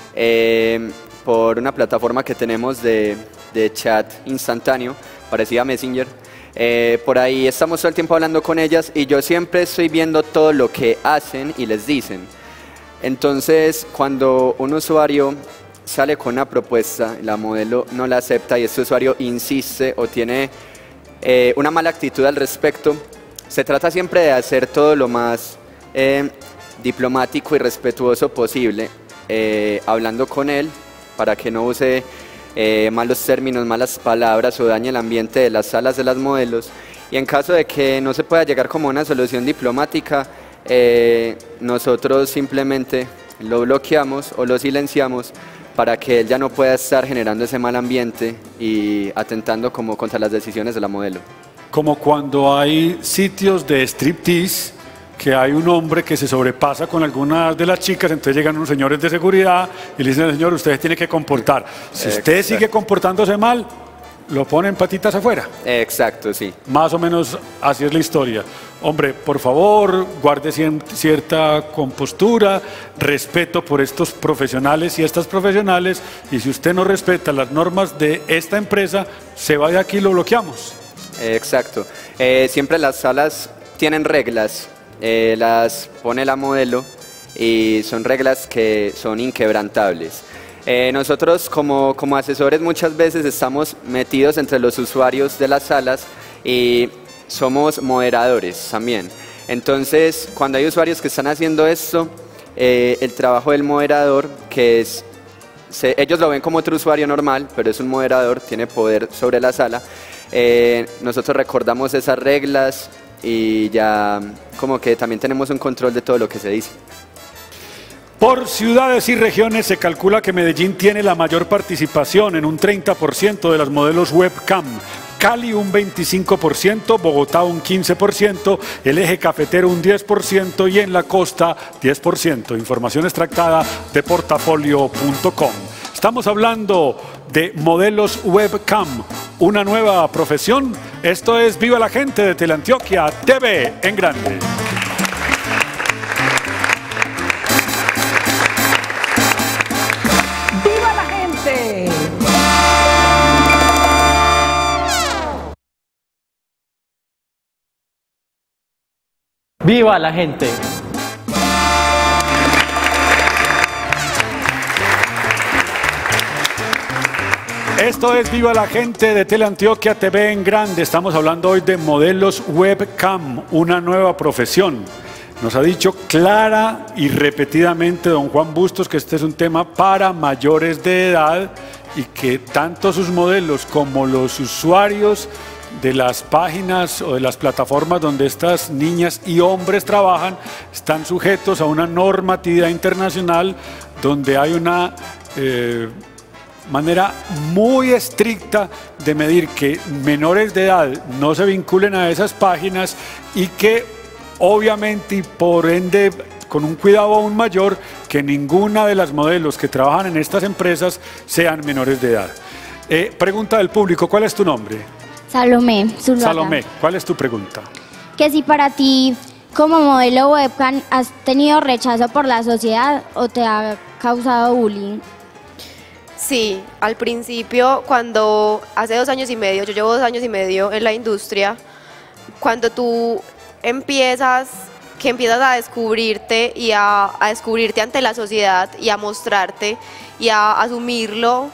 por una plataforma que tenemos de chat instantáneo, parecida a Messenger. Por ahí estamos todo el tiempo hablando con ellas y yo siempre estoy viendo todo lo que hacen y les dicen. Entonces, cuando un usuario sale con una propuesta, la modelo no la acepta y este usuario insiste o tiene una mala actitud al respecto, se trata siempre de hacer todo lo más diplomático y respetuoso posible, hablando con él para que no use malos términos, malas palabras o dañe el ambiente de las salas de las modelos. Y en caso de que no se pueda llegar como a una solución diplomática, nosotros simplemente lo bloqueamos o lo silenciamos para que él ya no pueda estar generando ese mal ambiente y atentando como contra las decisiones de la modelo. Como cuando hay sitios de striptease, que hay un hombre que se sobrepasa con algunas de las chicas, entonces llegan unos señores de seguridad y le dicen al señor, usted tiene que comportar. Si usted sigue comportándose mal, lo ponen patitas afuera. Exacto, sí. Más o menos así es la historia. Hombre, por favor, guarde cierta compostura, respeto por estos profesionales y estas profesionales, y si usted no respeta las normas de esta empresa, se va de aquí y lo bloqueamos. Exacto. Siempre las salas tienen reglas, las pone la modelo y son reglas que son inquebrantables. Nosotros como asesores muchas veces estamos metidos entre los usuarios de las salas y somos moderadores también. Entonces, cuando hay usuarios que están haciendo esto, el trabajo del moderador, que es, ellos lo ven como otro usuario normal, pero es un moderador, tiene poder sobre la sala, nosotros recordamos esas reglas y ya como que también tenemos un control de todo lo que se dice. Por ciudades y regiones se calcula que Medellín tiene la mayor participación en un 30% de las modelos webcam, Cali un 25%, Bogotá un 15%, el eje cafetero un 10% y en la costa 10%. Información extractada de portafolio.com. Estamos hablando de modelos webcam, una nueva profesión. Esto es Viva la Gente de Teleantioquia TV en grande. ¡Viva la gente! ¡Viva la gente! Esto es Viva la Gente de Teleantioquia TV en grande. Estamos hablando hoy de modelos webcam, una nueva profesión. Nos ha dicho clara y repetidamente don Juan Bustos que este es un tema para mayores de edad y que tanto sus modelos como los usuarios de las páginas o de las plataformas donde estas niñas y hombres trabajan están sujetos a una normatividad internacional donde hay una manera muy estricta de medir que menores de edad no se vinculen a esas páginas y que obviamente y por ende con un cuidado aún mayor que ninguna de las modelos que trabajan en estas empresas sean menores de edad. Pregunta del público, ¿cuál es tu nombre? Salomé Zuluaga. Salomé, ¿cuál es tu pregunta? Que si para ti, como modelo webcam, has tenido rechazo por la sociedad o te ha causado bullying. Sí, al principio, cuando hace 2 años y medio, yo llevo 2 años y medio en la industria, cuando tú empiezas a descubrirte y a descubrirte ante la sociedad y a mostrarte y a asumirlo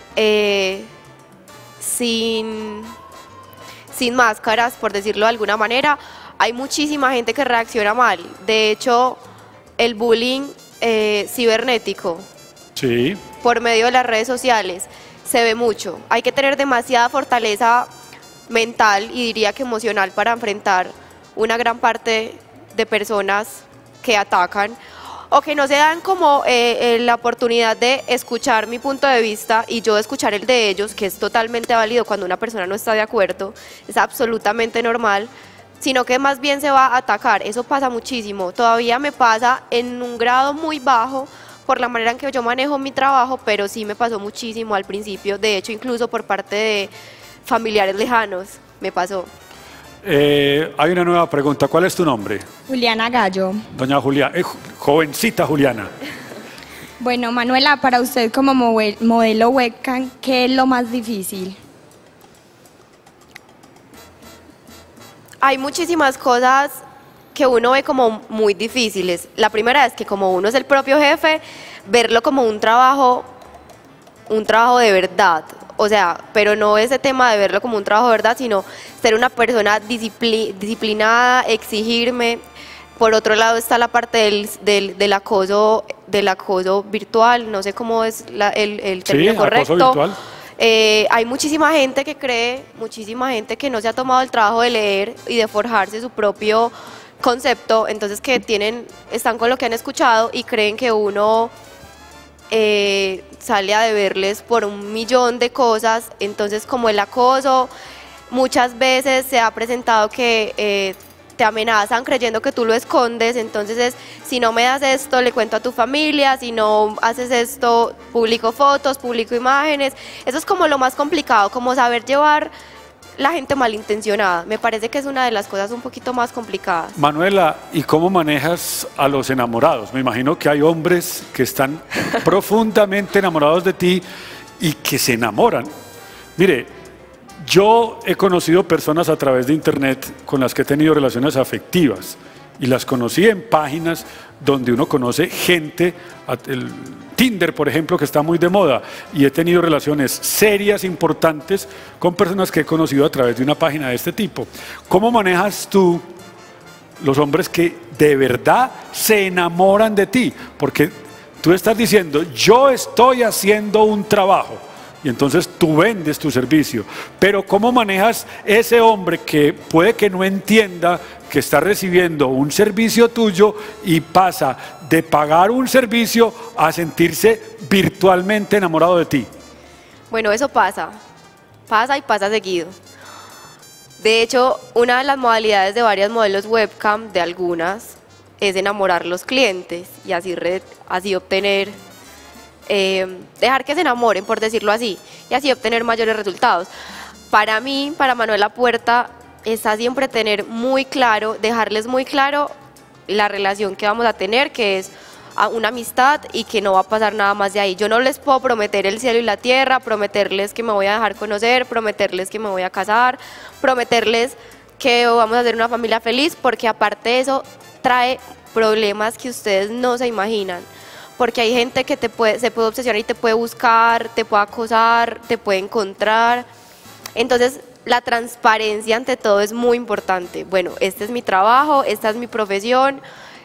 sin máscaras, por decirlo de alguna manera, hay muchísima gente que reacciona mal. De hecho, el bullying cibernético, sí, por medio de las redes sociales, se ve mucho. Hay que tener demasiada fortaleza mental y diría que emocional para enfrentar una gran parte de personas que atacan o que no se dan como la oportunidad de escuchar mi punto de vista y yo escuchar el de ellos, que es totalmente válido cuando una persona no está de acuerdo, es absolutamente normal, sino que más bien se va a atacar. Eso pasa muchísimo, todavía me pasa en un grado muy bajo por la manera en que yo manejo mi trabajo, pero sí me pasó muchísimo al principio, de hecho incluso por parte de familiares lejanos me pasó. Hay una nueva pregunta, ¿cuál es tu nombre? Juliana Gallo. Doña Juliana, jovencita Juliana. Bueno, Manuela, para usted como modelo webcam, ¿qué es lo más difícil? Hay muchísimas cosas que uno ve como muy difíciles. La primera es que como uno es el propio jefe, verlo como un trabajo de verdad. O sea, pero no ese tema de verlo como un trabajo de verdad, sino ser una persona disciplinada, exigirme. Por otro lado está la parte del acoso virtual, no sé cómo es el término correcto. Acoso virtual. Hay muchísima gente que cree, muchísima gente que no se ha tomado el trabajo de leer y de forjarse su propio concepto, entonces que están con lo que han escuchado y creen que uno sale a deberles por 1.000.000 de cosas. Entonces, como el acoso, muchas veces se ha presentado que te amenazan creyendo que tú lo escondes, entonces si no me das esto, le cuento a tu familia, si no haces esto, publico fotos, publico imágenes. Eso es como lo más complicado, como saber llevar la gente malintencionada. Me parece que es una de las cosas un poquito más complicadas. Manuela, ¿y cómo manejas a los enamorados? Me imagino que hay hombres que están profundamente enamorados de ti y que se enamoran. Mire, yo he conocido personas a través de internet con las que he tenido relaciones afectivas y las conocí en páginas donde uno conoce gente, el Tinder, por ejemplo, que está muy de moda, y he tenido relaciones serias, importantes, con personas que he conocido a través de una página de este tipo. ¿Cómo manejas tú los hombres que de verdad se enamoran de ti? Porque tú estás diciendo, yo estoy haciendo un trabajo, y entonces tú vendes tu servicio, pero ¿cómo manejas ese hombre que puede que no entienda que está recibiendo un servicio tuyo y pasa de pagar un servicio a sentirse virtualmente enamorado de ti? Bueno, eso pasa y pasa seguido. De hecho, una de las modalidades de varias modelos webcam, de algunas, es enamorar los clientes y así obtener, dejar que se enamoren, por decirlo así, y así obtener mayores resultados. Para mí, para Manuela Puerta, está siempre tener muy claro, dejarles muy claro la relación que vamos a tener, que es una amistad y que no va a pasar nada más de ahí. Yo no les puedo prometer el cielo y la tierra, prometerles que me voy a dejar conocer, prometerles que me voy a casar, prometerles que vamos a hacer una familia feliz, porque aparte de eso trae problemas que ustedes no se imaginan. Porque hay gente que se puede obsesionar y te puede buscar, te puede acosar, te puede encontrar. Entonces, la transparencia ante todo es muy importante. Bueno, este es mi trabajo, esta es mi profesión,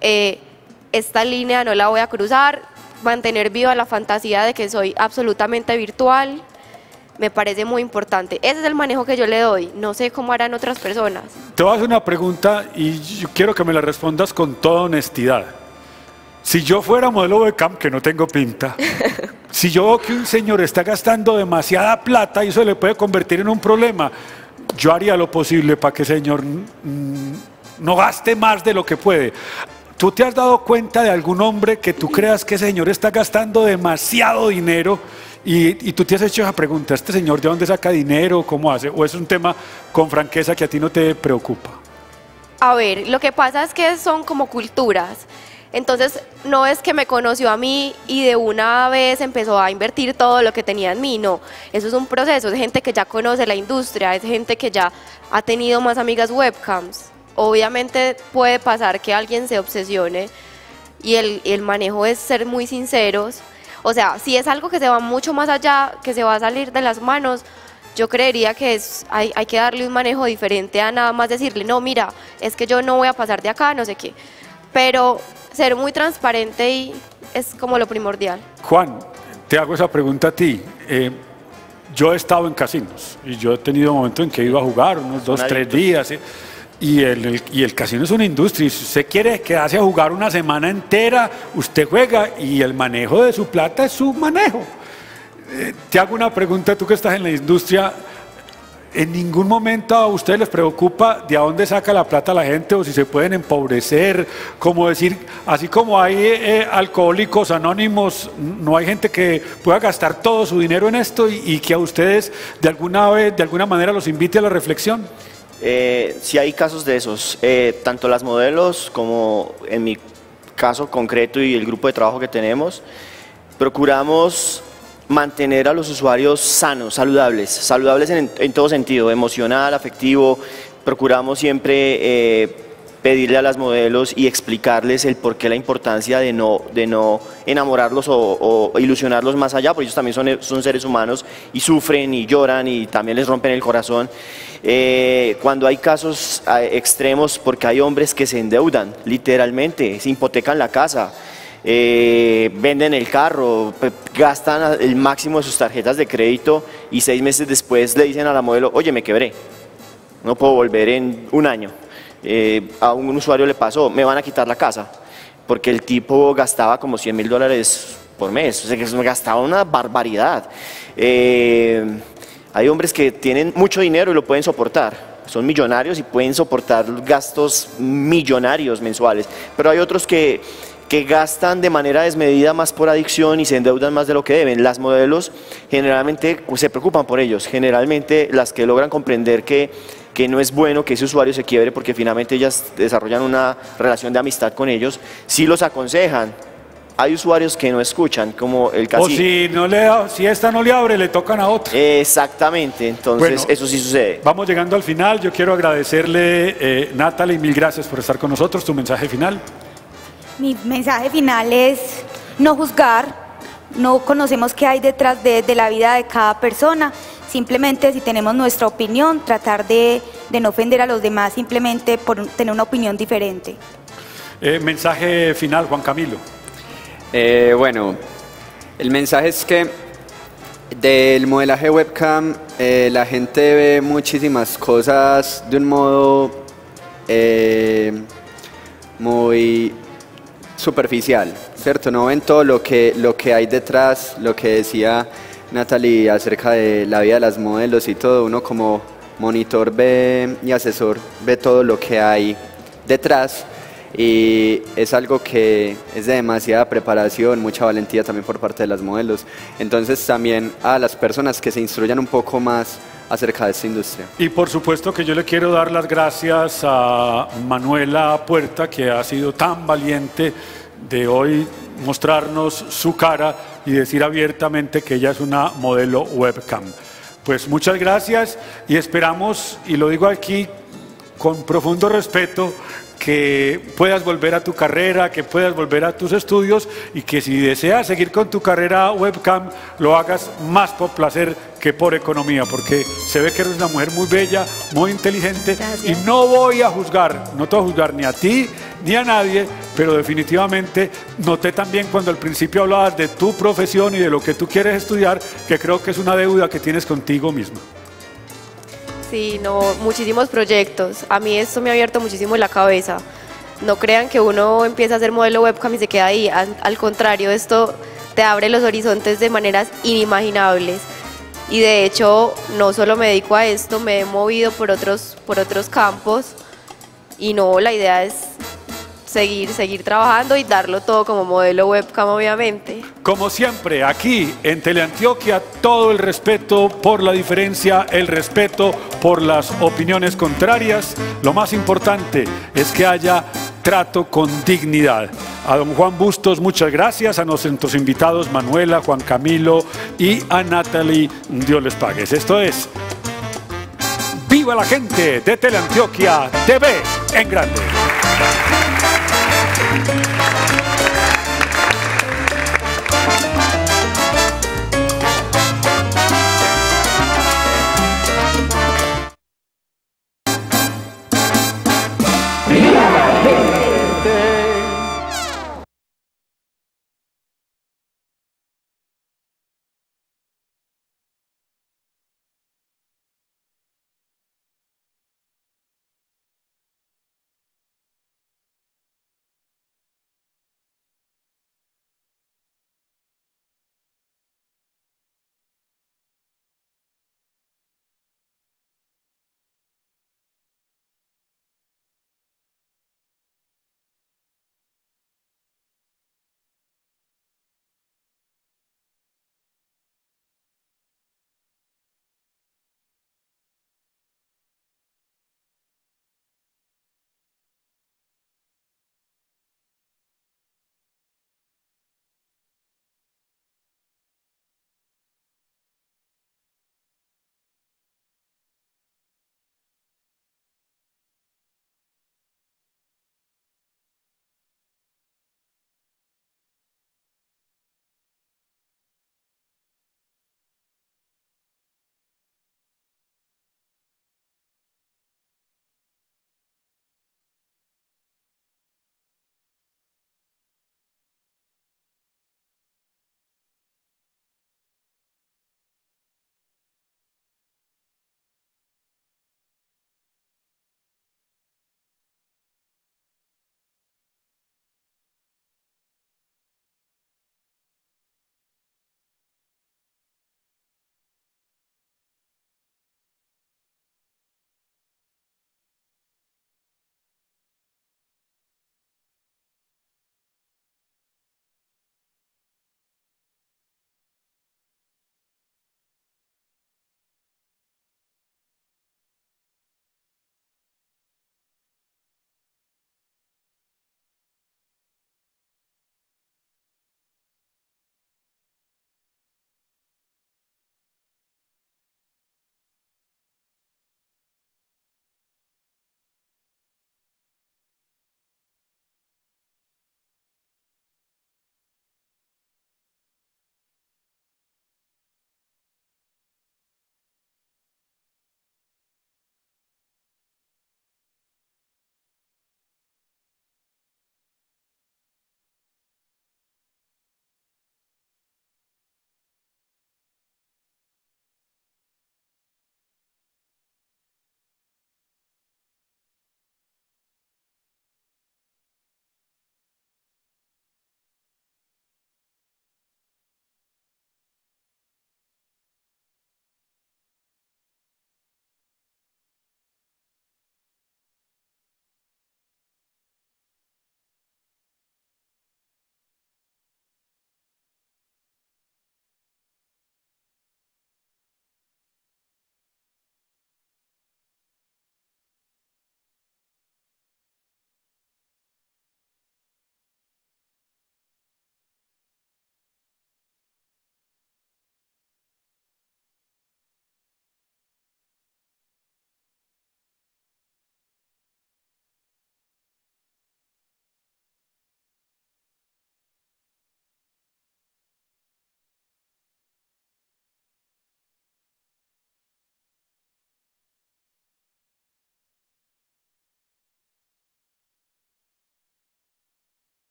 esta línea no la voy a cruzar, mantener viva la fantasía de que soy absolutamente virtual, me parece muy importante. Ese es el manejo que yo le doy, no sé cómo harán otras personas. Te voy a hacer una pregunta y yo quiero que me la respondas con toda honestidad. Si yo fuera modelo webcam, que no tengo pinta, si yo veo que un señor está gastando demasiada plata y eso le puede convertir en un problema, yo haría lo posible para que ese señor no gaste más de lo que puede. ¿Tú te has dado cuenta de algún hombre que tú creas que ese señor está gastando demasiado dinero Y tú te has hecho esa pregunta, ¿este señor de dónde saca dinero? ¿Cómo hace? ¿O es un tema con franqueza que a ti no te preocupa? A ver, lo que pasa es que son como culturas. Entonces, no es que me conoció a mí y de una vez empezó a invertir todo lo que tenía en mí, no. Eso es un proceso, es gente que ya conoce la industria, es gente que ya ha tenido más amigas webcams. Obviamente puede pasar que alguien se obsesione y el manejo es ser muy sinceros. O sea, si es algo que se va mucho más allá, que se va a salir de las manos, yo creería que hay que darle un manejo diferente a nada más decirle, no, mira, es que yo no voy a pasar de acá, no sé qué. Pero ser muy transparente y es como lo primordial. Juan, te hago esa pregunta a ti. Yo he estado en casinos y yo he tenido momentos en que iba a jugar, unos 2, 3 días. Y el casino es una industria, y si usted quiere quedarse a jugar una semana entera, usted juega y el manejo de su plata es su manejo. Te hago una pregunta, tú que estás en la industria, ¿en ningún momento a ustedes les preocupa de a dónde saca la plata la gente o si se pueden empobrecer? Como decir, así como hay alcohólicos anónimos, ¿no hay gente que pueda gastar todo su dinero en esto y que a ustedes de alguna manera los invite a la reflexión? Sí hay casos de esos, tanto las modelos como en mi caso concreto y el grupo de trabajo que tenemos, procuramos mantener a los usuarios sanos, saludables en todo sentido, emocional, afectivo. Procuramos siempre pedirle a las modelos y explicarles el porqué, la importancia de no enamorarlos o ilusionarlos más allá, porque ellos también son seres humanos y sufren y lloran y también les rompen el corazón. Cuando hay casos extremos, porque hay hombres que se endeudan, literalmente, se hipotecan la casa, venden el carro, gastan el máximo de sus tarjetas de crédito y 6 meses después le dicen a la modelo, oye, me quebré, no puedo volver en un año. A un usuario le pasó, me van a quitar la casa, porque el tipo gastaba como $100.000 por mes, o sea que gastaba una barbaridad. Hay hombres que tienen mucho dinero y lo pueden soportar, son millonarios y pueden soportar gastos millonarios mensuales, pero hay otros que gastan de manera desmedida más por adicción y se endeudan más de lo que deben. Las modelos generalmente se preocupan por ellos, generalmente las que logran comprender que no es bueno que ese usuario se quiebre porque finalmente ellas desarrollan una relación de amistad con ellos, sí los aconsejan. Hay usuarios que no escuchan, como el caso. O si esta no le abre, le tocan a otro. Exactamente, entonces bueno, eso sí sucede. Vamos llegando al final, yo quiero agradecerle, Natalie, mil gracias por estar con nosotros. ¿Tu mensaje final? Mi mensaje final es no juzgar, no conocemos qué hay detrás de la vida de cada persona, simplemente si tenemos nuestra opinión, tratar de no ofender a los demás simplemente por tener una opinión diferente. Mensaje final, Juan Camilo. Bueno, el mensaje es que del modelaje webcam la gente ve muchísimas cosas de un modo muy superficial, ¿cierto? No ven todo lo que hay detrás, lo que decía Natalie acerca de la vida de las modelos y todo. Uno como monitor y asesor ve todo lo que hay detrás y es algo que es de demasiada preparación, mucha valentía también por parte de las modelos. Entonces también a las personas que se instruyan un poco más acerca de esta industria. Y por supuesto que yo le quiero dar las gracias a Manuela Puerta, que ha sido tan valiente de hoy mostrarnos su cara y decir abiertamente que ella es una modelo webcam. Pues muchas gracias y esperamos, y lo digo aquí con profundo respeto, que puedas volver a tu carrera, que puedas volver a tus estudios y que si deseas seguir con tu carrera webcam lo hagas más por placer que por economía, porque se ve que eres una mujer muy bella, muy inteligente. Gracias. Y no voy a juzgar, no te voy a juzgar ni a ti ni a nadie, pero definitivamente noté también cuando al principio hablabas de tu profesión y de lo que tú quieres estudiar, que creo que es una deuda que tienes contigo misma. Sí, no, muchísimos proyectos. A mí esto me ha abierto muchísimo la cabeza. No crean que uno empieza a hacer modelo webcam y se queda ahí. Al contrario, esto te abre los horizontes de maneras inimaginables. Y de hecho, no solo me dedico a esto, me he movido por otros campos. Y no, la idea es seguir trabajando y darlo todo como modelo webcam, obviamente. Como siempre, aquí en Teleantioquia, todo el respeto por la diferencia, el respeto por las opiniones contrarias. Lo más importante es que haya trato con dignidad. A don Juan Bustos, muchas gracias. A nuestros invitados, Manuela, Juan Camilo y a Natalie, Dios les pague. Esto es Viva la Gente de Teleantioquia TV en grande.